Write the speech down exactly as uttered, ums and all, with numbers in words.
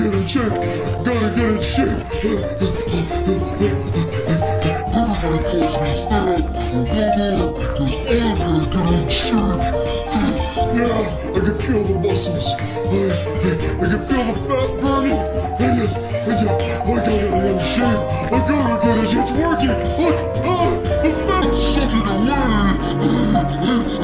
get in shape. Gotta get in shape. Everybody calls me fat. I'm gonna get in shape. Yeah, I can feel the muscles. I, I, I can feel the fat burning. I, I, I, I gotta get in shape. I gotta get in shape. It's working. Look, ah, the fat's sucking away.